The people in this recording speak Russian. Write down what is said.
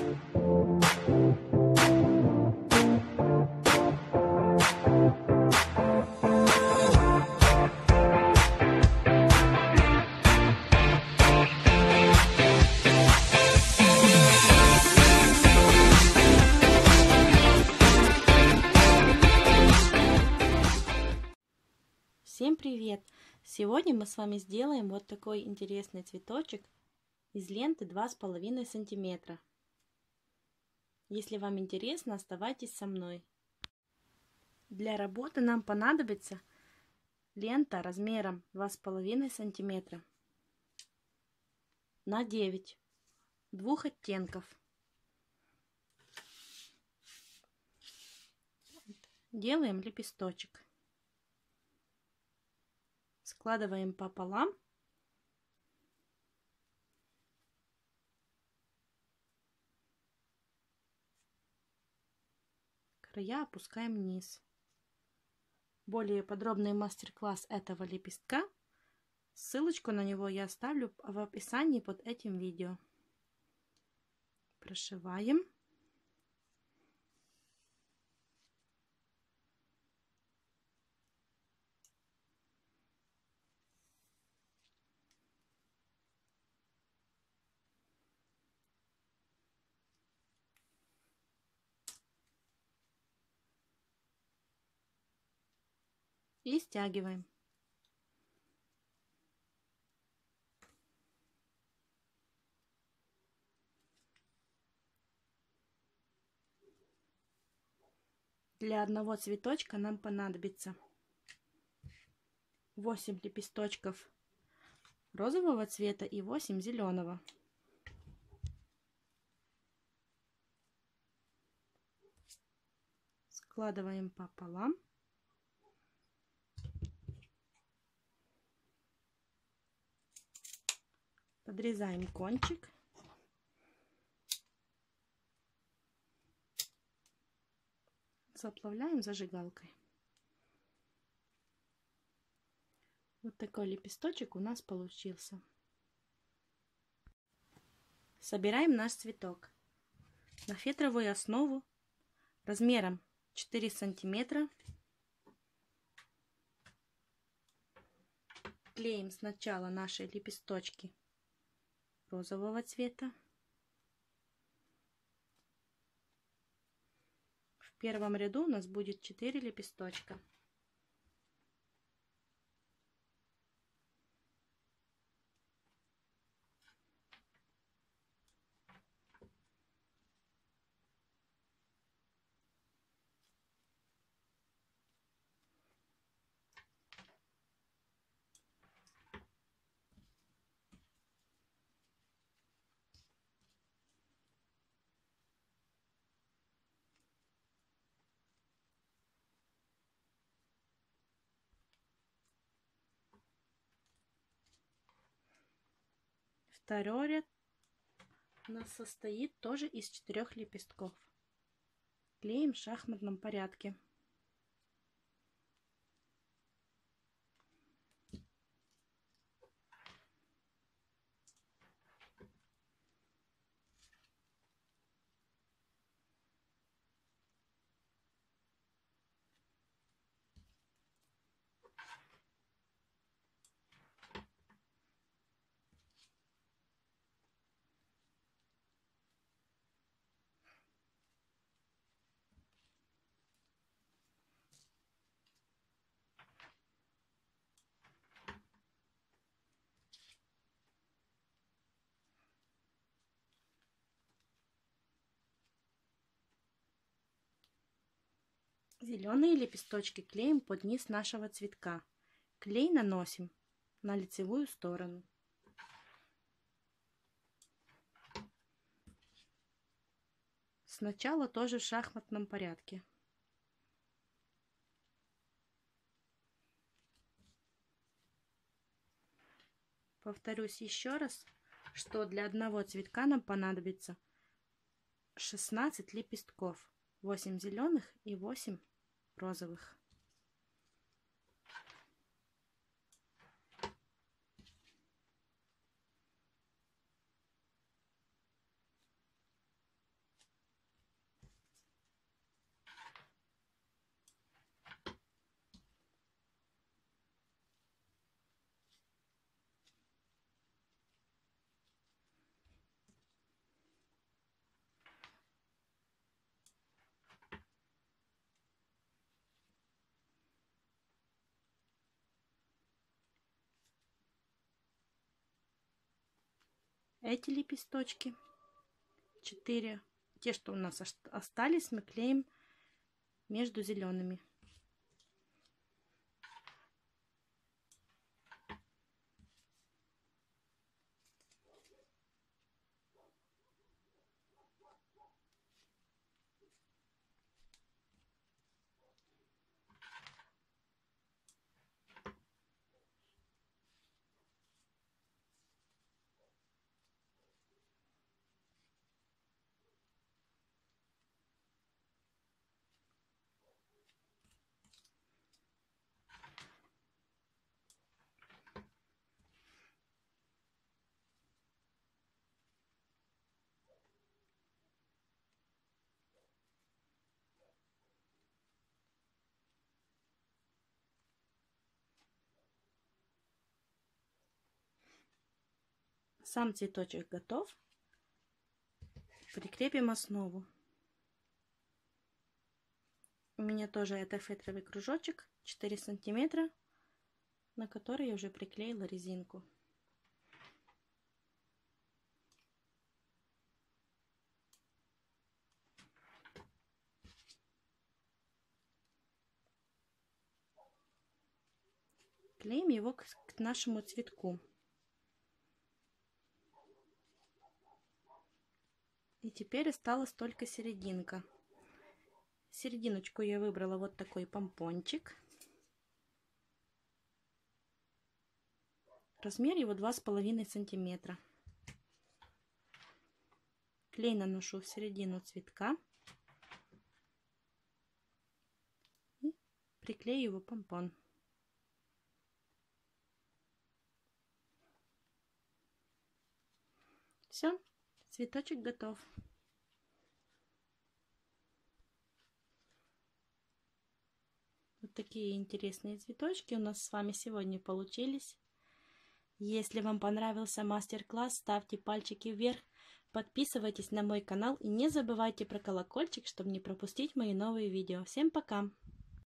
Всем привет! Сегодня мы с вами сделаем вот такой интересный цветочек из ленты 2,5 сантиметра. Если вам интересно, оставайтесь со мной. Для работы нам понадобится лента размером 2,5 сантиметра на 9 двух оттенков. Делаем лепесточек. Складываем пополам. Края опускаем вниз. Более подробный мастер-класс этого лепестка, ссылочку на него я оставлю в описании под этим видео. Прошиваем. И стягиваем. Для одного цветочка нам понадобится 8 лепесточков розового цвета и 8 зеленого. Складываем пополам. Подрезаем кончик. Заплавляем зажигалкой. Вот такой лепесточек у нас получился. Собираем наш цветок на фетровую основу размером 4 сантиметра. Клеим сначала наши лепесточки розового цвета. В первом ряду у нас будет 4 лепесточка. Второй ряд у нас состоит тоже из 4 лепестков. Клеим в шахматном порядке. Зеленые лепесточки клеим под низ нашего цветка. Клей наносим на лицевую сторону. Сначала тоже в шахматном порядке. Повторюсь еще раз, что для одного цветка нам понадобится 16 лепестков, 8 зеленых и 8 розовых. эти лепесточки. 4. Те, что у нас остались, мы клеим между зелеными. Сам цветочек готов. Прикрепим основу. У меня тоже это фетровый кружочек 4 сантиметра, на который я уже приклеила резинку. Клеим его к нашему цветку. И теперь осталась только серединка. Серединочку я выбрала вот такой помпончик. Размер его 2,5 сантиметра. Клей наношу в середину цветка и приклею его помпон. Все, цветочек готов. Вот такие интересные цветочки у нас с вами сегодня получились. Если вам понравился мастер-класс, ставьте пальчики вверх, подписывайтесь на мой канал и не забывайте про колокольчик, чтобы не пропустить мои новые видео. Всем пока!